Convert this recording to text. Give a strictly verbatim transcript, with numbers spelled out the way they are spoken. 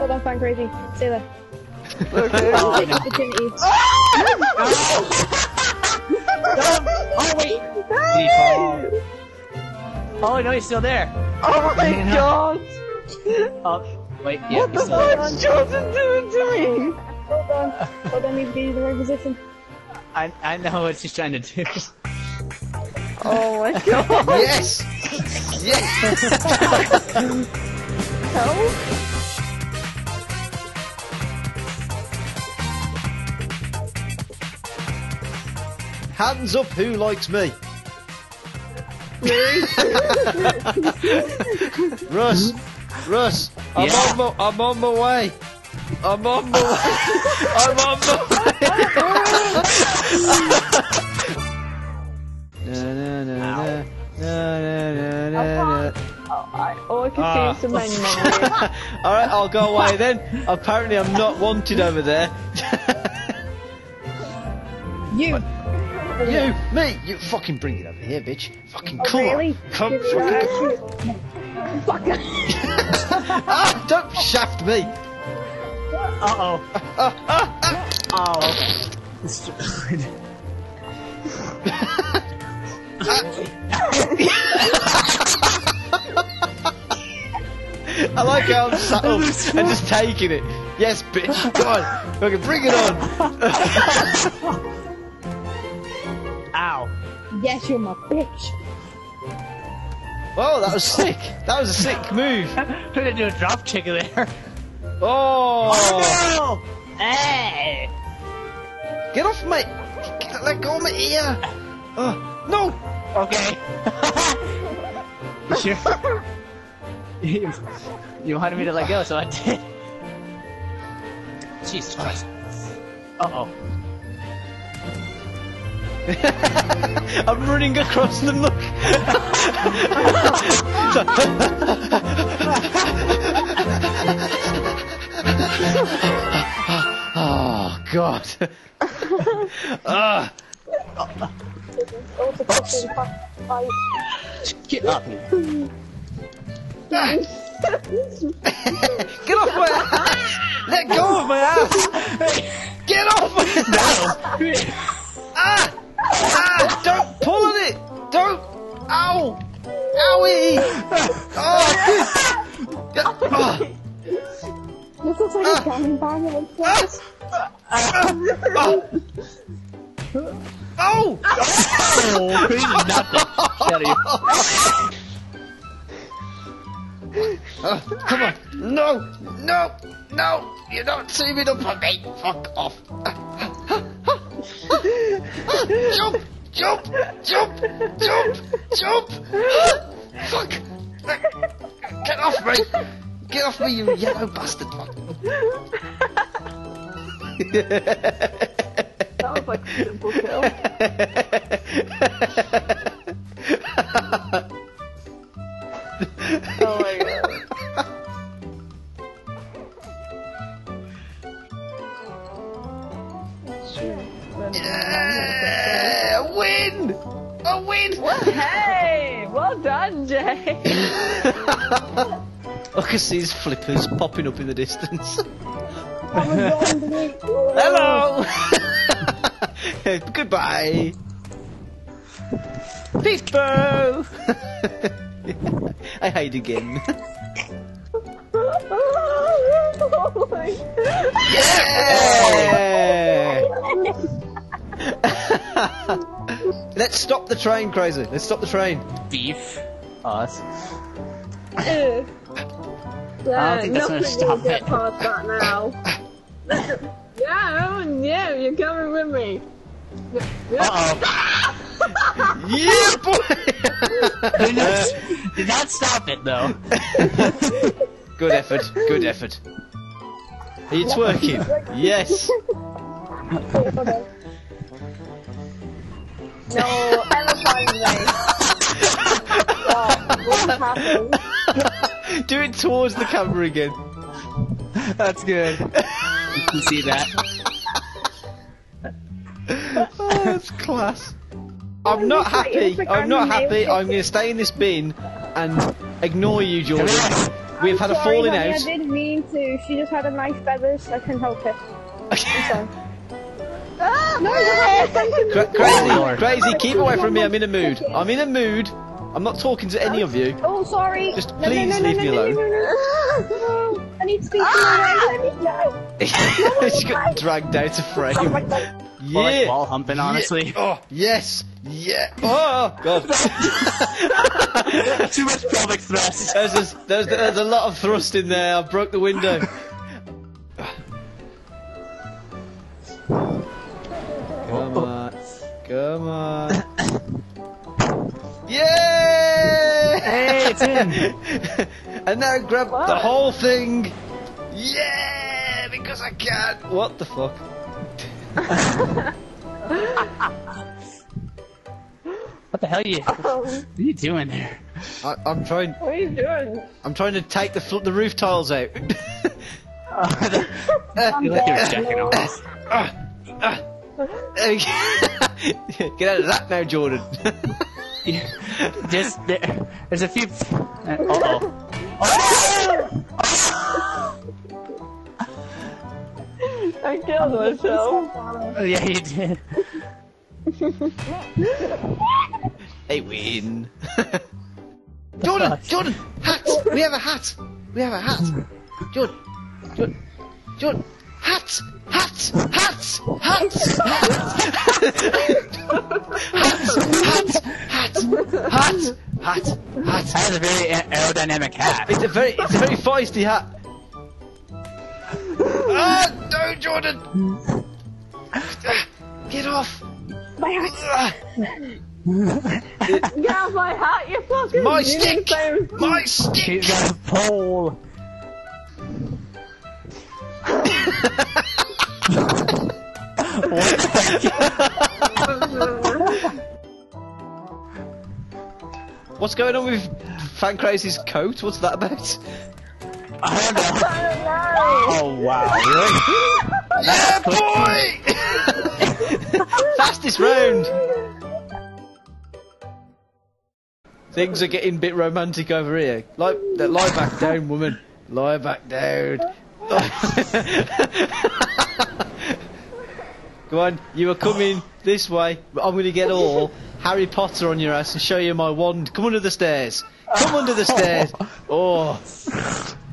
Hold on, fan crazy. Stay there. Okay. Oh, no. Opportunities. Oh wait! Oh no, he's still there. Oh my god! Oh wait, yeah, What he's the still there. fuck's Jordan doing to me? Hold on. Hold on, need to be in the right position. I I know what she's trying to do. Oh my god! Yes! Yes! Help? Hands up, who likes me? Russ! Russ! I'm, Yeah. on my, I'm on my way! I'm on my way! I'm on my way! na, na, na, na, na, na, na. Oh, I, all I can Ah. see is some many, many. Alright, I'll go away then. Apparently I'm not wanted over there. You! You, me, you fucking bring it over here, bitch. Fucking Oh, come really? on. Come, Give it fucking back. Fuck. Ah, don't shaft me. Uh oh. Oh. I like how I'm sat up and just taking it. Yes, bitch. Come on. Fucking bring it on. Ow. Yes, you're my bitch. Oh, that was sick. That was a sick move. I'm gonna do a drop kick there. Oh. Oh! Hey! Get off my... Get, let go of my ear. Oh, no. Okay. You sure? you, you wanted me to let go, so I did. Jesus Christ. Uh oh. I'm running across the muck. Oh God. Ah. Get up. Get off my ass! Let go of my ass! Get off my ass! Ah! Ah! Don't pull on it! Don't! Ow! Owie! Oh! Oh! This looks like a gangbang in place. Oh! Oh, crazy nothing. Get out of Uh, come on! No! No! No! You're not teaming up on me! Fuck off! Jump! Jump! Jump! Jump! Jump! Fuck! Get off me! Get off me, you yellow bastard! That was like a simple kill. Oh my god. Yeah! Win! A win! Hey! Well done, Jay! I can see his flippers popping up in the distance. Hello! Hello! Goodbye! Peekaboo! I hide again. Oh my Yeah! Let's stop the train, Crazy. Let's stop the train. Beef. Us. Yeah, I don't think that's gonna nothing stop will get it. past that now. Yeah, yeah, you're coming with me. Uh oh. Yeah, boy! Did not, did not stop it though. Good effort. Good effort. Are you twerking? Yes. No, Emma finds me. Oh, what happened? Do it towards the camera again. That's good. You can see that. Oh, that's class. I'm not happy. I'm not happy. I'm going to stay in this bin and ignore you, Jordan. We've had a Sorry, falling honey, out. I didn't mean to. She just had a nice feathers. I couldn't help it. I'm sorry. Ah, no, Cra crazy, crazy, keep away from me, I'm in a mood. I'm in a mood. I'm not talking to any of you. Oh, sorry. Just No, please no, no, leave no, me no, alone. No, no, no, no. I need to speak to my wife. She got dragged out of frame. Oh my god. Or like Yeah. wall humping, honestly. Yeah. Oh, yes. Yeah. Oh, God. Too much pelvic thrust. There's, this, there's, there's a lot of thrust in there. I broke the window. Come on. Come on. Yeah! Hey, it's in. And now grab What? the whole thing. Yeah! Because I can. What the fuck? What the hell are you? What are you doing there? I, I'm trying. What are you doing? I'm trying to take the fl the roof tiles out. I feel like you're checking off. Get out of that now, Jordan. Just there, there's a few. Uh oh. I killed myself. Oh yeah, you did. They win. Jordan, Jordan, hat. We have a hat. We have a hat. Jordan, Jordan, Jordan, hat, hat, hat, hat, hat, hat, hat, hat, hat. That is a very a- aerodynamic hat. It's a very, it's a very feisty hat. Ah, no, Jordan. Get off. My hat. Get off my hat, you fucking My you stick! same- My stick! He's got a pole. What's going on with Fan Crazy's coat? What's that about? I don't know. I don't know. Oh wow, really? Yeah, boy! Fastest round! Things are getting a bit romantic over here. Lie, lie back down, woman. Lie back down. Go on, you are coming this way, but I'm going to get all Harry Potter on your ass and show you my wand. Come under the stairs. Come under the stairs. Oh.